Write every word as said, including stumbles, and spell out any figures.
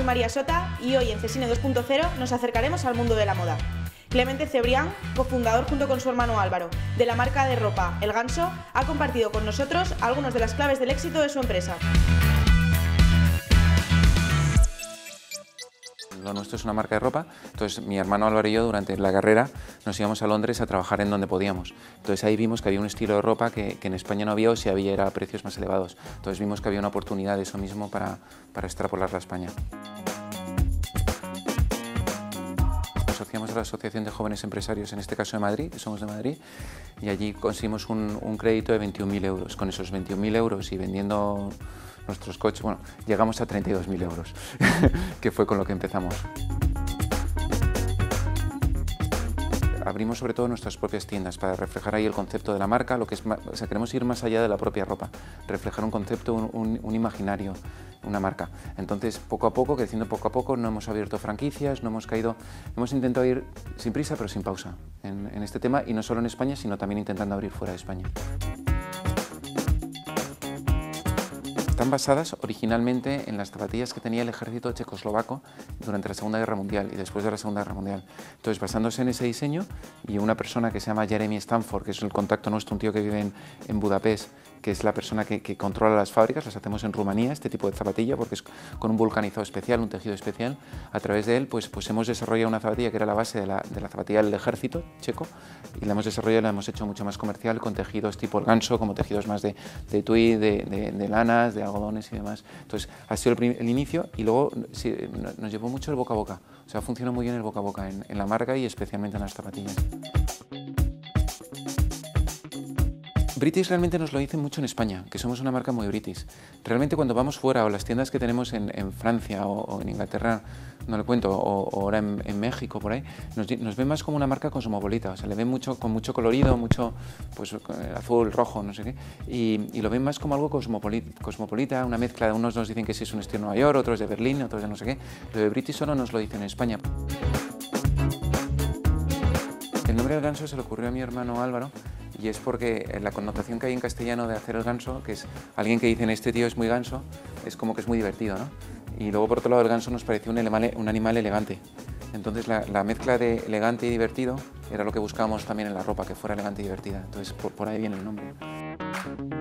María Sota y hoy en Cesine dos punto cero nos acercaremos al mundo de la moda. Clemente Cebrián, cofundador junto con su hermano Álvaro, de la marca de ropa El Ganso, ha compartido con nosotros algunas de las claves del éxito de su empresa. Lo nuestro es una marca de ropa, entonces mi hermano Álvaro y yo durante la carrera nos íbamos a Londres a trabajar en donde podíamos. Entonces ahí vimos que había un estilo de ropa que, que en España no había o si había era a precios más elevados. Entonces vimos que había una oportunidad de eso mismo para, para extrapolarla a España. Nos asociamos a la Asociación de Jóvenes Empresarios, en este caso de Madrid, que somos de Madrid, y allí conseguimos un, un crédito de veintiún mil euros. Con esos veintiún mil euros y vendiendo nuestros coches, bueno, llegamos a treinta y dos mil euros, que fue con lo que empezamos. Abrimos sobre todo nuestras propias tiendas para reflejar ahí el concepto de la marca, lo que es, o sea, queremos ir más allá de la propia ropa, reflejar un concepto, un, un, un imaginario, una marca. Entonces, poco a poco, creciendo poco a poco, no hemos abierto franquicias, no hemos caído, hemos intentado ir sin prisa pero sin pausa en, en este tema, y no solo en España, sino también intentando abrir fuera de España. Están basadas originalmente en las zapatillas que tenía el ejército checoslovaco durante la Segunda Guerra Mundial y después de la Segunda Guerra Mundial. Entonces, basándose en ese diseño, y una persona que se llama Jeremy Stanford, que es el contacto nuestro, un tío que vive en, en Budapest, que es la persona que, que controla las fábricas, las hacemos en Rumanía, este tipo de zapatilla, porque es con un vulcanizado especial, un tejido especial. A través de él, pues, pues hemos desarrollado una zapatilla que era la base de la, de la zapatilla del ejército checo, y la hemos desarrollado y la hemos hecho mucho más comercial, con tejidos tipo el ganso, como tejidos más de, de tweed, de, de, de lanas, de algodones y demás. Entonces, ha sido el, el inicio, y luego sí, nos llevó mucho el boca a boca. O sea, funcionó muy bien el boca a boca en, en la marca y especialmente en las zapatillas. British realmente nos lo dicen mucho en España, que somos una marca muy British. Realmente cuando vamos fuera, o las tiendas que tenemos en, en Francia o, o en Inglaterra, no le cuento, o, o ahora en, en México, por ahí, nos, nos ven más como una marca cosmopolita. O sea, le ven mucho, con mucho colorido, mucho pues, azul, rojo, no sé qué, y, y lo ven más como algo cosmopolita, cosmopolita, una mezcla de unos nos dicen que sí es un estilo de Nueva York, otros de Berlín, otros de no sé qué. Lo de British solo nos lo dicen en España. El nombre del ganso se le ocurrió a mi hermano Álvaro, y es porque la connotación que hay en castellano de hacer el ganso, que es alguien que dicen este tío es muy ganso, es como que es muy divertido, ¿no? Y luego por otro lado el ganso nos pareció un animal, un animal elegante. Entonces la, la mezcla de elegante y divertido era lo que buscábamos también en la ropa, que fuera elegante y divertida. Entonces por, por ahí viene el nombre.